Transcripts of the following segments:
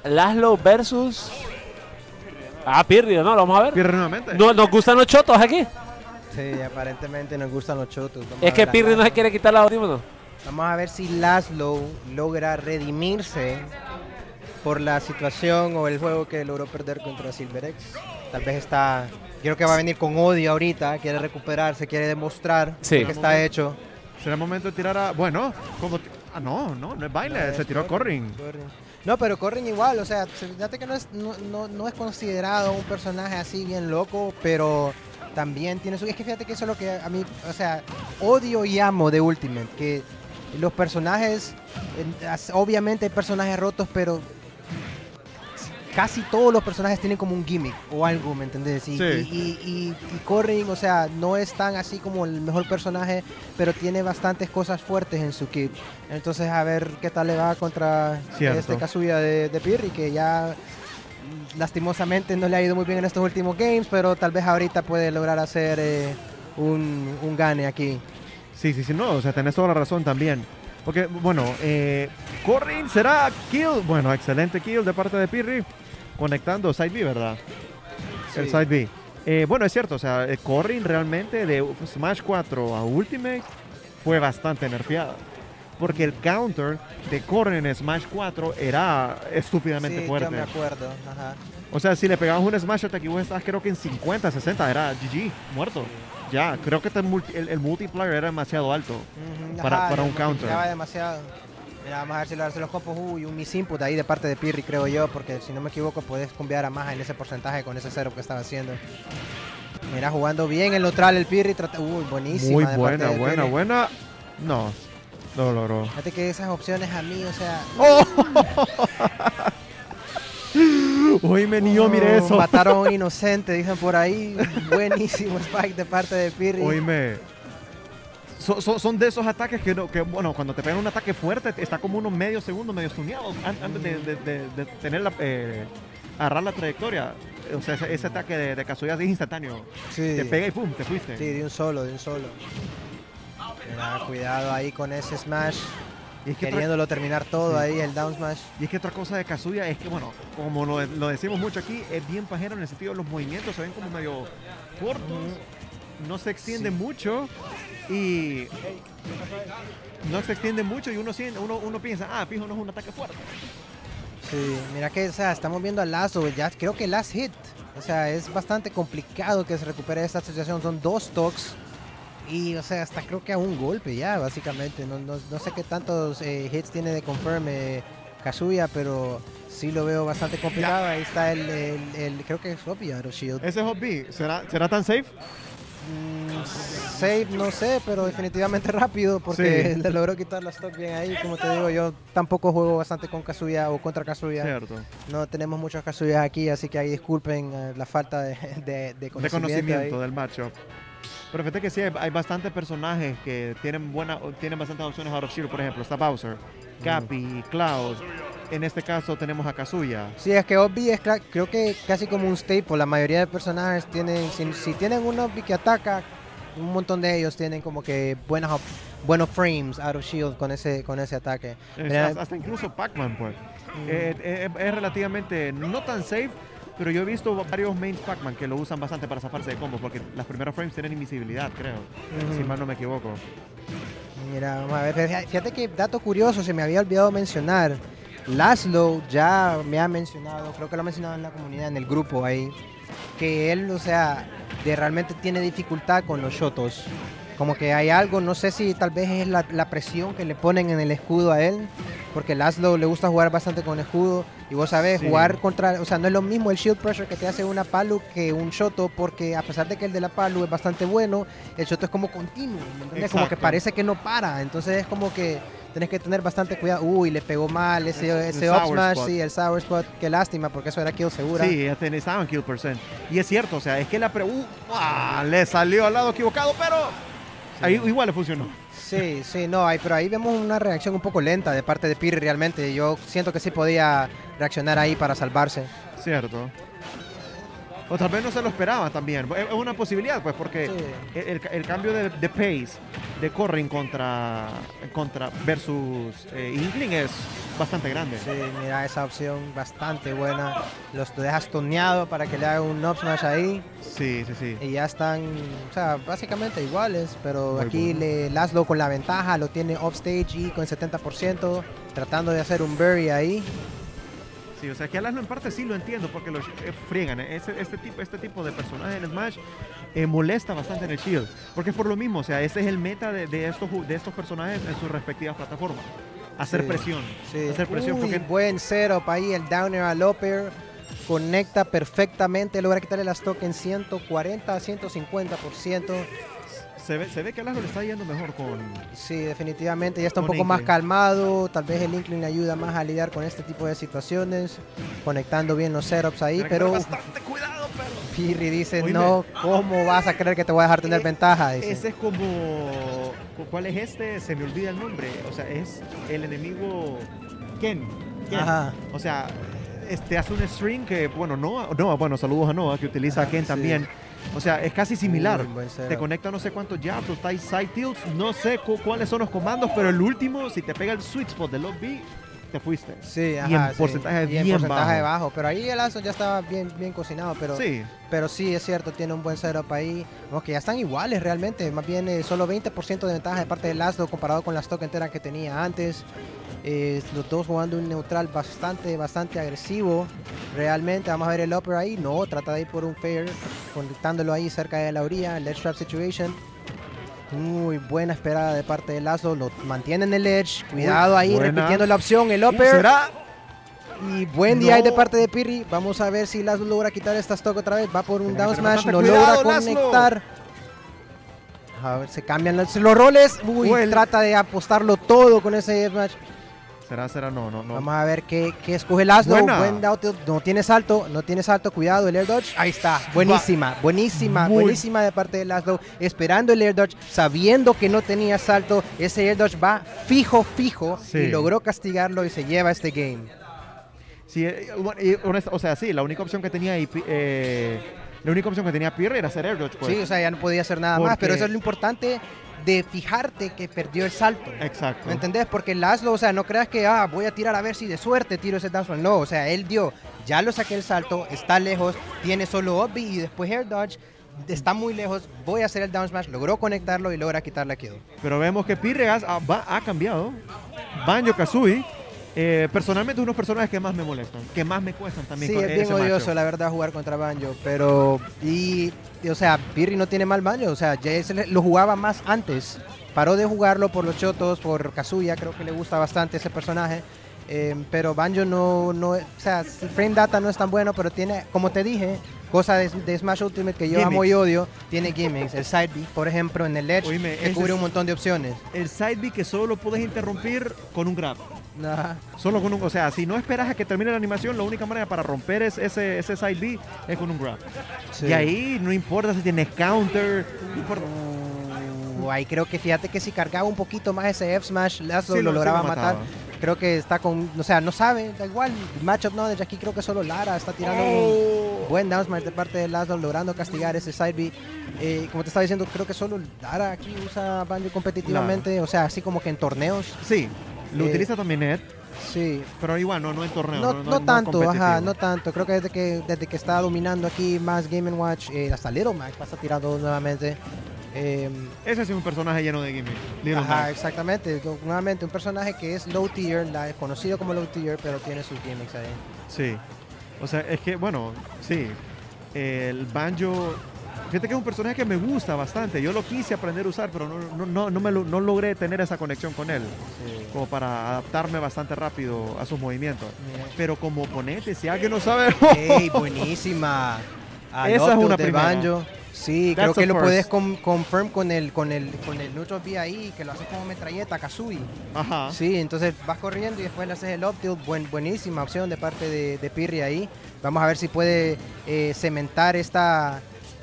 Laszlo versus... Pirri, ¿no? Lo vamos a ver. Pirri nuevamente. No, nos gustan los chotos aquí. Sí, aparentemente nos gustan los chotos. Es que Pirri no se quiere quitar la audífono. Vamos a ver si Laszlo logra redimirse por la situación o el juego que logró perder contra SilverX. Tal vez está... Creo que va a venir con odio ahorita, quiere recuperarse, quiere demostrar que está hecho. Será momento de tirar a... Bueno, como... no es baile, se tiró a Corrin. No, pero Corrin igual, o sea, fíjate que no es considerado un personaje así bien loco, pero también tiene su... Es que fíjate que eso es lo que a mí, o sea, odio y amo de Ultimate, que los personajes, obviamente hay personajes rotos, pero casi todos los personajes tienen como un gimmick o algo, ¿me entendés? Y Corrin, o sea, no es tan así como el mejor personaje, pero tiene bastantes cosas fuertes en su kit. Entonces, a ver qué tal le va contra este Kazuya de Pirri, que ya lastimosamente no le ha ido muy bien en estos últimos games, pero tal vez ahorita puede lograr hacer un gane aquí. Sí, no, o sea, tenés toda la razón también. Porque, bueno, Corrin será kill. Bueno, excelente kill de parte de Pirri. Conectando Side B, ¿verdad? Sí. El Side B. Bueno, es cierto, o sea, Corrin realmente de Smash 4 a Ultimate fue bastante nerfeada. Porque el counter de Corrin en Smash 4 era estúpidamente fuerte. Sí, yo me acuerdo. Ajá. O sea, si le pegabas un Smash Attack y vos estabas creo que en 50, 60, era GG, muerto. Ya, creo que el multiplier era demasiado alto para un counter. Demasiado. Mira, vamos a ver si lo hacen los copos. Uy, un miss input ahí de parte de Pirri, creo yo, porque si no me equivoco puedes cambiar a Maja en ese porcentaje con ese cero que estaba haciendo. Mira, jugando bien el neutral el Pirri. Uy, buenísima. Muy buena. No lo logró. Fíjate que esas opciones a mí, o sea... Oíme, niño, mire eso. Mataron a un inocente, dicen por ahí. Buenísimo spike de parte de Pirri. Oíme. Son de esos ataques que, bueno, cuando te pegan un ataque fuerte, está como unos medio segundo, medio stuneado antes de tener agarrar la trayectoria. O sea, ese ataque de Kazuya es instantáneo. Sí. Te pega y pum, te fuiste. Sí, de un solo. Mira, cuidado ahí con ese smash. Y es que queriéndolo terminar todo ahí, el down smash. Y es que otra cosa de Kazuya es que, bueno, como lo decimos mucho aquí, es bien pajero en el sentido de los movimientos, se ven como medio cortos, no se extiende mucho y uno piensa, fijo, no es un ataque fuerte. Sí, mira que, o sea, estamos viendo a Lazo, ya creo que last hit, o sea, es bastante complicado que se recupere esta situación, son 2 stocks. Y, o sea, hasta creo que a un golpe ya, básicamente. No sé qué tantos hits tiene de confirm Kazuya, pero sí lo veo bastante complicado. Ahí está creo que es Hop B out of shield. ¿Ese Hop B será tan safe? Safe, no sé, pero definitivamente rápido, porque le logró quitar la stock bien ahí. Como te digo, yo tampoco juego bastante con Kazuya o contra Kazuya. Cierto. No tenemos muchos Kazuyas aquí, así que ahí disculpen la falta de conocimiento del matchup. Pero fíjate que sí, hay bastantes personajes que tienen bastantes opciones out of shield. Por ejemplo, está Bowser, Cappy, Cloud. En este caso tenemos a Kazuya. Sí, es que Obby es creo que casi como un staple. La mayoría de personajes tienen, si tienen un Obby que ataca, un montón de ellos tienen como que buenos frames out of shield con ese ataque. Hasta incluso Pac-Man, pues. Es relativamente no tan safe. Pero yo he visto varios mains Pac-Man que lo usan bastante para zafarse de combos, porque las primeras frames tienen invisibilidad, creo, si mal no me equivoco. Mira, vamos a ver, fíjate que dato curioso, se me había olvidado mencionar. Laszlo ya me ha mencionado, creo que lo ha mencionado en la comunidad, en el grupo ahí, que él, o sea, realmente tiene dificultad con los shotos. Como que hay algo, no sé si tal vez es la presión que le ponen en el escudo a él, porque Laszlo le gusta jugar bastante con escudo, y vos sabés, jugar contra, o sea, no es lo mismo el shield pressure que te hace una Palu que un Shoto, porque a pesar de que el de la Palu es bastante bueno, el Shoto es como continuo, ¿me entiendes? Como que parece que no para, entonces es como que tenés que tener bastante cuidado. Uy, le pegó mal ese up smash, sí, el sour spot, qué lástima, porque eso era kill segura. Sí, estaba en kill percent, y es cierto, o sea, es que le salió al lado equivocado, pero ahí igual le funcionó. Sí, no, pero ahí vemos una reacción un poco lenta de parte de Pirri realmente. Yo siento que sí podía reaccionar ahí para salvarse. Cierto. O tal vez no se lo esperaba también. Es una posibilidad, pues, porque Sí. el cambio de pace de Corrin contra versus Inkling es bastante grande. Sí, mira esa opción bastante buena. Los dejas toneado para que le haga un up smash ahí. Sí, sí, sí. Y ya están, o sea, básicamente iguales. Pero Muy aquí bueno. Laszlo con la ventaja, lo tiene offstage y con 70%, tratando de hacer un bury ahí. Sí, o sea, que a Laszlo en parte sí lo entiendo, porque los friegan. Este tipo de personaje en Smash molesta bastante en el Shield. Porque es por lo mismo, o sea, ese es el meta de estos personajes en sus respectivas plataformas. Hacer Sí, presión. Sí. Hacer presión, Uy, porque buen setup ahí, el downer al upper. Conecta perfectamente, logra quitarle las tokens 140 a 150%. se ve que a Laszlo le está yendo mejor con... Sí, definitivamente ya está un Con poco más Inkling. calmado. Tal vez el Inkling le ayuda más a lidiar con este tipo de situaciones, conectando bien los setups ahí. Hay que tener Pero bastante cuidado, pero... Pirri dice: Oíme. no, ¿cómo vas a creer que te voy a dejar tener ventaja? Dice. Ese es como... ¿Cuál es este? Se me olvida el nombre. O sea, es el enemigo Ken. Ajá. O sea, hace un string que, bueno, bueno, saludos a Noah, que utiliza a Ken Sí. también. O sea, es casi similar. Muy buen setup. Te conecta no sé cuántos jabs o side tilts. No sé cuáles son los comandos, pero el último, si te pega el sweet spot del lob B, te fuiste. Sí, y en ajá, sí. porcentaje Y en bien porcentaje bajo. bajo. Pero ahí el Aso ya estaba bien cocinado. Pero sí, es cierto, tiene un buen setup ahí. Vamos, que ya están iguales realmente. Más bien solo 20% de ventaja de parte de Laszlo comparado con las tokens enteras que tenía antes. Los dos jugando un neutral bastante agresivo. Realmente, vamos a ver el upper ahí. No, trata de ir por un fair, conectándolo ahí cerca de la orilla. Ledge trap situation. Muy buena esperada de parte de Laszlo. Lo mantiene en el edge. Cuidado ahí, buena. repitiendo la opción. El upper. ¿Será? Y buen No. DI de parte de Pirri. Vamos a ver si Laszlo logra quitar esta stock otra vez. Va por un Tiene que down tener smash. bastante No cuidado, logra Laszlo. conectar. A ver, se cambian los roles. Uy, Well. trata de apostarlo todo con ese smash. ¿Será? No. Vamos a ver qué escoge Laszlo. Buena. Buen down tilt. No tiene salto. Cuidado, el air dodge. Ahí está. Buenísima Muy- de parte de Laszlo. Esperando el air dodge, sabiendo que no tenía salto. Ese air dodge va fijo. Sí. Y logró castigarlo y se lleva este game. Sí, o sea, sí, la única opción que tenía Pirre era hacer air dodge, pues. Sí, o sea, ya no podía hacer nada más, Porque- pero eso es lo importante de fijarte que perdió el salto. Exacto. ¿Me entendés? Porque Laszlo, o sea, no creas que voy a tirar a ver si de suerte tiro ese down smash. No, o sea, él ya lo saqué el salto, está lejos, tiene solo up B y después air dodge, está muy lejos, voy a hacer el down smash, logró conectarlo y logra quitarle a kill. Pero vemos que Pirre ha cambiado. Banjo-Kazooie, personalmente, unos personajes que más me molestan, que más me cuestan también. Sí, con es bien ese odioso, matchup. la verdad, jugar contra Banjo, pero... Y, o sea, Pirri no tiene mal Banjo, o sea, ya lo jugaba más antes. Paró de jugarlo por los chotos, por Kazuya, creo que le gusta bastante ese personaje. Pero Banjo no, o sea, el frame data no es tan bueno, pero tiene, como te dije, cosa de Smash Ultimate que yo amo y Gimmicks. odio, tiene gimmicks. El side B, por ejemplo, en el edge, Oíme, que ese cubre es- un montón de opciones. El side B que solo puedes interrumpir con un grab. Ajá. Solo con o sea, si no esperas a que termine la animación, la única manera para romper ese side B es con un grab. Sí. Y ahí no importa si tienes counter, no importa. Ahí creo que fíjate que si cargaba un poquito más ese F-Smash, Laszlo Sí, lo sí lograba lo matar. mataba. Creo que está con, o sea, no sabe, da igual. Matchup knowledge, aquí creo que solo Lara está tirando un buen down smash de parte de Laszlo, logrando castigar ese side B. Como te estaba diciendo, creo que solo Lara aquí usa Banjo competitivamente, o sea, así como que en torneos. Sí, lo Eh, utiliza también Ed, Sí, pero igual no en torneo. no tanto, competitivo. ajá, no tanto. Creo que desde que está dominando aquí más Game ⁇ Watch, hasta Little Mac pasa tirando nuevamente. Ese sí es un personaje lleno de gimmicks. Little Ajá, Mac. exactamente. Nuevamente, un personaje que es low tier, conocido como low tier, pero tiene sus gimmicks ahí. Sí. O sea, es que, bueno, sí. El Banjo. Fíjate que es un personaje que me gusta bastante. Yo lo quise aprender a usar, pero no logré tener esa conexión con él. Como para adaptarme bastante rápido a sus movimientos. Pero como oponente, si alguien no sabe. ¡Ey, buenísima! Al Esa es up tilt una de primera. Banjo. Sí, That's creo que a lo first. puedes confirm con el neutral B ahí, que lo haces como metralleta, Kazooie. Ajá. Sí, entonces vas corriendo y después le haces el up tilt. Buenísima opción de parte de Pirri ahí. Vamos a ver si puede cementar esta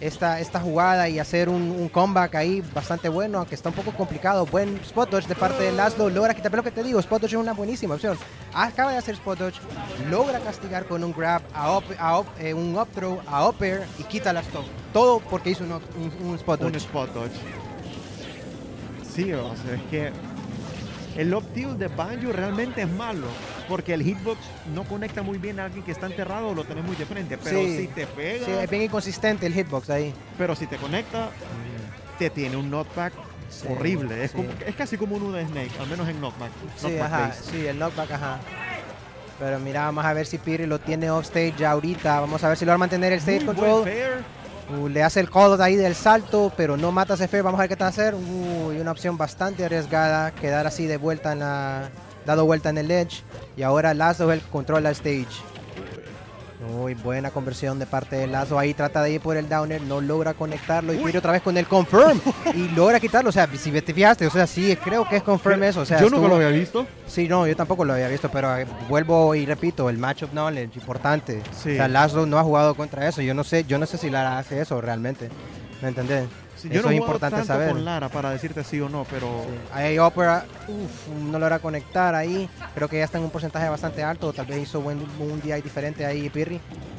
esta jugada y hacer un comeback ahí bastante bueno, aunque está un poco complicado. Buen spot dodge de parte de Laszlo, logra quitar, pero lo que te digo, spot dodge es una buenísima opción. Acaba de hacer spot dodge, logra castigar con un grab, un up throw, a up air y quita las todo porque hizo un spot dodge. Un spot dodge. Sí, o sea, es que el up tilt de Banjo realmente es malo, porque el hitbox no conecta muy bien a alguien que está enterrado o lo tenés muy de frente, pero Sí. si te pega, Sí, es bien inconsistente el hitbox ahí. pero si te conecta, te tiene un knockback Sí, horrible. Es, sí. como, es casi como uno de Snake, al menos en knockback. Sí, knockback ajá, based. sí, el knockback, ajá. Pero mira, vamos a ver si Pirri lo tiene offstage ya ahorita. Vamos a ver si lo va a mantener el stage Muy control. buen fair. Le hace el call ahí del salto, pero no mata ese fair. Vamos a ver qué te va a hacer. Y una opción bastante arriesgada. Quedar así de vuelta dado vuelta en el edge. Y ahora Lazo el controla el stage. Muy buena conversión de parte de Lazo. Ahí trata de ir por el downer. No logra conectarlo. Y Pirri otra vez con el confirm. Y logra quitarlo. O sea, si te fijaste, o sea, sí, creo que es confirm eso. O sea, Yo nunca estuvo- lo había visto. Sí, no, yo tampoco lo había visto, pero vuelvo y repito, el matchup knowledge, importante. Sí. O sea, Laszlo no ha jugado contra eso. Yo no sé si Lara hace eso realmente. ¿Me entendés? Sí, Eso yo no es he jugado importante tanto saber. con Lara para decirte sí o no, pero Sí. Ahí Opera, no logra conectar ahí. Creo que ya está en un porcentaje bastante alto. Tal vez hizo un DI diferente ahí Pirri.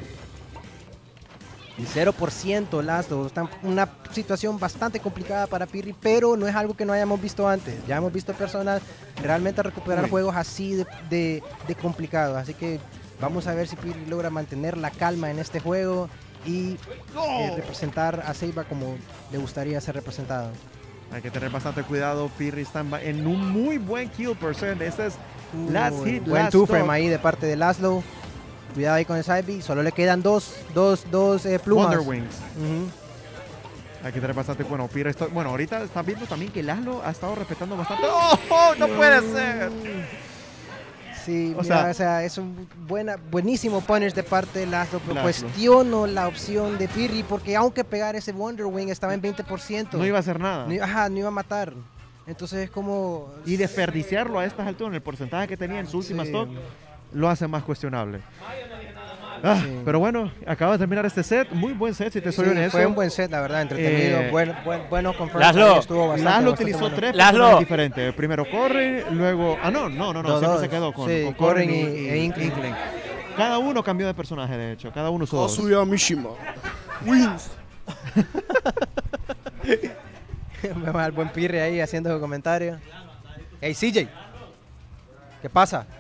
Y 0% Laszlo. Está en una situación bastante complicada para Pirri, pero no es algo que no hayamos visto antes. Ya hemos visto personas realmente recuperar Uy. juegos así de complicados. Así que vamos a ver si Pirri logra mantener la calma en este juego y representar a Seiba como le gustaría ser representado. hay que tener bastante cuidado. Pirri está en un muy buen kill percent. Este es last hit, Buen last two-frame stop. ahí de parte de Laszlo. Cuidado ahí con el side B. Solo le quedan dos plumas. Wonder Wings. Ujú. Hay que tener bastante bueno. Pirri está, bueno, ahorita estás viendo también que Laszlo ha estado respetando bastante. ¡Oh! ¡No puede ser! Sí, O mira, sea- es un buenísimo punish de parte de Laszlo, pero Laszlo. cuestiono la opción de Pirri porque aunque pegar ese Wonder Wing estaba en 20%. No iba a hacer nada. No iba a matar. Entonces es como... Y desperdiciarlo a estas alturas, en el porcentaje que tenía en su última Sí. stock, lo hace más cuestionable. Ah, Sí. Pero bueno, acaba de terminar este set. Muy buen set, si te soy Sí, honesto. fue un buen set, la verdad, entretenido, bueno confirm. Laszlo. Estuvo bastante, Laszlo bastante utilizó bueno. tres Laszlo. personajes diferentes. Primero Corrin, luego... Ah, no, Dos, siempre dos. se quedó con, Sí, con Corrin Corrin e Inkling. Cada uno cambió de personaje, de hecho. Cada uno usó dos. Kazuya Mishima. Wins. Vemos al buen Pirri ahí haciendo su comentario. Hey CJ, ¿qué pasa?